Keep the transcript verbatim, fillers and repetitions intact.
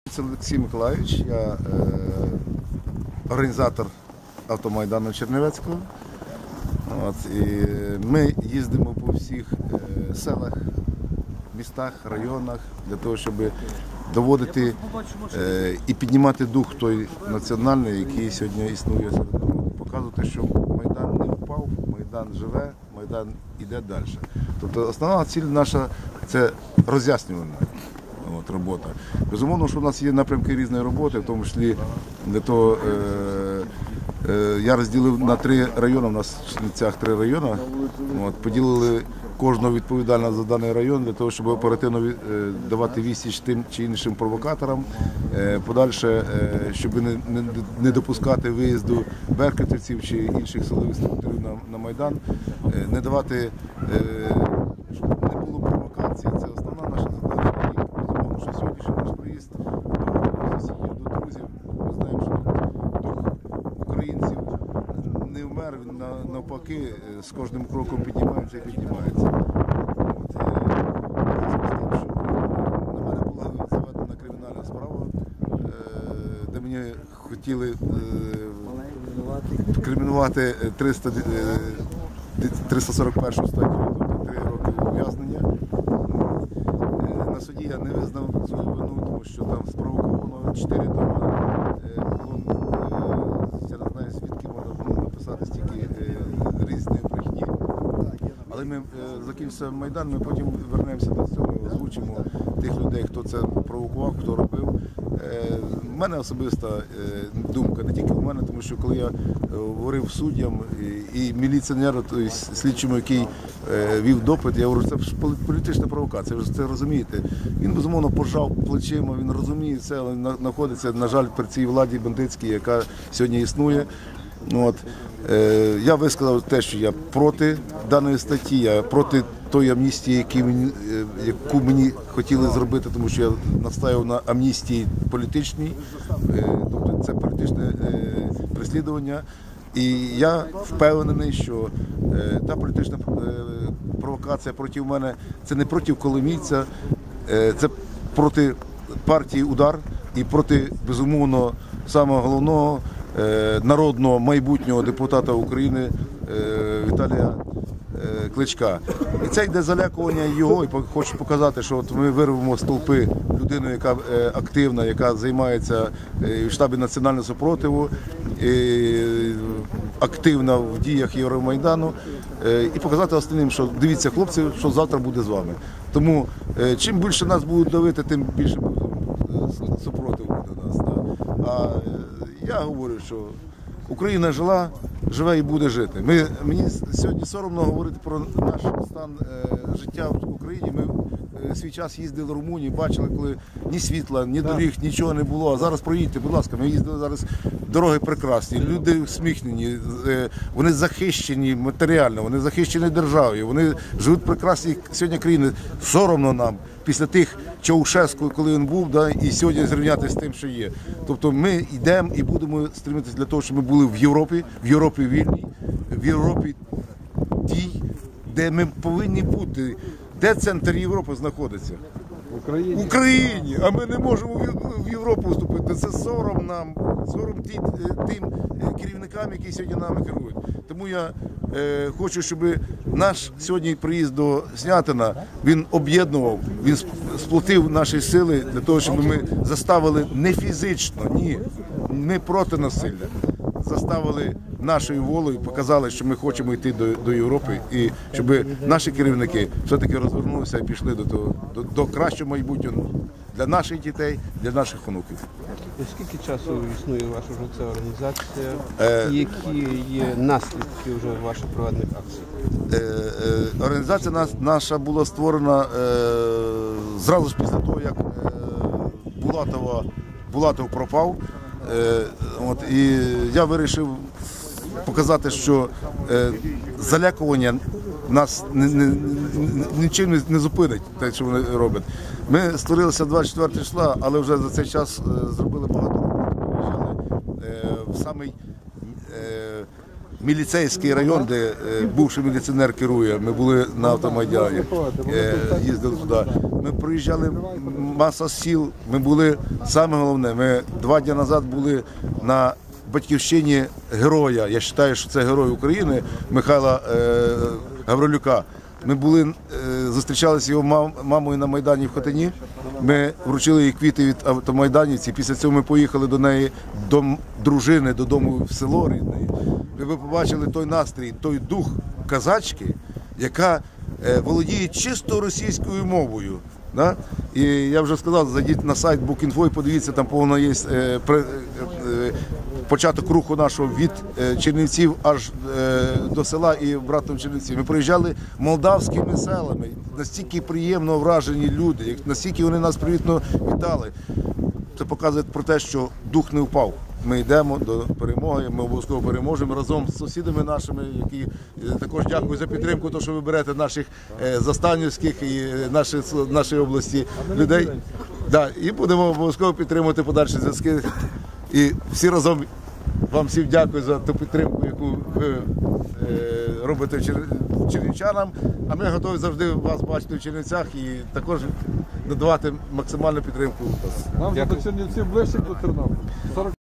Це Олексій Миколайович, я е, організатор автомайдану Чернівецького. От, і ми їздимо по всіх е, селах, містах, районах для того, щоб доводити е, і піднімати дух той національний, який сьогодні існує серед народу. Показувати, що Майдан не впав, Майдан живе, Майдан йде далі. Тобто основна ціль наша – це роз'яснювальна от, робота. Безумовно, що у нас є напрямки різної роботи, в тому числі для того, е, е, я розділив на три райони, у нас в Чернівцях три райони, от, поділили кожного відповідального за даний район для того, щоб оперативно е, давати відсіч тим чи іншим провокаторам, е, подальше, е, щоб не, не, не допускати виїзду беркутівців чи інших силових структурів на, на Майдан, е, не давати, е, щоб не було провокацій. Це основна наша задача. І що сьогоднішній наш приїзд до сусідів, до друзів, ми знаємо, що дух українців не вмер, він навпаки з кожним кроком піднімається і піднімається. От, і, на мене була заведена кримінальна справа, де мені хотіли кримінувати триста сорок першу статтю, тобто три роки ув'язнення. На суді я не визнав свою вину, тому що там спровоковано чотири дома. Я не знаю, звідки можна було написати стільки різної брехні. Але ми закінчимо Майдан, ми потім вернемося до цього, озвучимо тих людей, хто це провокував, хто робив. У мене особиста думка, не тільки в мене, тому що коли я говорив суддям і міліціонеру, тобто слідчому, який вів допит, я говорю, це політична провокація, ви ж це розумієте. Він, безумовно, пожав плечима, він розуміє це, але знаходиться, на жаль, при цій владі бандитській, яка сьогодні існує. От. Я висказав те, що я проти даної статті, я проти тої амністії, яку мені, яку мені хотіли зробити, тому що я настояв на амністії політичній, тобто це політичне переслідування. І я впевнений, що та політична провокація проти мене – це не проти коломійця, це проти партії «Удар» і проти, безумовно, самого головного народного майбутнього депутата України Віталія Кличка. І це йде залякування його, і хочу показати, що от ми вирвемо з толпи людину, яка активна, яка займається в штабі національного супротиву, активна в діях Євромайдану, і показати остальним, що дивіться, хлопці, що завтра буде з вами. Тому чим більше нас будуть давити, тим більше супротив буде нас. А я говорю, що Україна жила, живе і буде жити. Ми, мені сьогодні соромно говорити про наш стан е, життя в Україні. Ми е, свій час їздили в Румунію, бачили, коли ні світла, ні доріг, нічого не було. А зараз проїдьте, будь ласка, ми їздили зараз, дороги прекрасні, люди усміхнені, е, вони захищені матеріально, вони захищені державою, вони живуть в прекрасній сьогодні країні. Соромно нам після тих Чаушеску, коли він був, да, і сьогодні зрівнятися з тим, що є. Тобто ми йдемо і будемо стремитися для того, щоб ми були в Європі, в Європі вільній, в Європі тій, де ми повинні бути. Де центр Європи знаходиться? В Україні. В Україні, а ми не можемо в Європу вступити. Це сором нам, сором тим, тим керівникам, які сьогодні нами керують. Тому я е, хочу, щоб наш сьогодні приїзд до Снятина, він об'єднував, він сплотив наші сили для того, щоб ми заставили не фізично, ні, ми проти насилля, заставили нашою волею, показали, що ми хочемо йти до, до Європи, і щоб наші керівники все-таки розвернулися і пішли до, того, до, до кращого майбутнього для наших дітей, для наших онуків. Скільки часу існує ваша вже ця організація? Е... Які є наслідки вже ваших проведених акцій? Е, е, організація нас, наша була створена е, зразу ж після того, як е, Булатова, Булатов пропав. Е, от, і я вирішив показати, що е, залякування нас не, не, нічим не, не зупинить, те, що вони роблять. Ми створилися двадцять четвертого числа, але вже за цей час е, зробили багато роботи. Виїжджали е, в самий е, міліцейський район, де е, бувший міліціонер керує. Ми були на автомайдані, е, їздили туди. Ми проїжджали маса сіл. Ми були, саме головне, ми два дні назад були на батьківщині героя. Я вважаю, що це герой України Михайла е, Гаврилюка. Ми були, е, зустрічалися з його мам, мамою на Майдані в Хотині. Ми вручили їй квіти від автомайданівців. Після цього ми поїхали до неї, до дружини, додому в село рідне. Ви б побачили той настрій, той дух казачки, яка е, володіє чисто російською мовою. Да? І я вже сказав, зайдіть на сайт Букінфо і подивіться, там повно є е, при, е, е, початок руху нашого від е, Чернівців аж е, до села і братом Чернівців. Ми проїжджали молдавськими селами, настільки приємно вражені люди, настільки вони нас привітно вітали. Це показує про те, що дух не впав. Ми йдемо до перемоги, ми обов'язково переможемо разом з сусідами нашими, які також дякую за підтримку, то, що ви берете наших е, заставнівських і наші, нашої області людей. Да, і будемо обов'язково підтримувати подальші зв'язки. І всі разом вам всім дякую за ту підтримку, яку ви е, робите чер- чернівчанам. А ми готові завжди вас бачити в Чернівцях і також надавати максимальну підтримку. Нам до Чернівців ближче до Тернополя.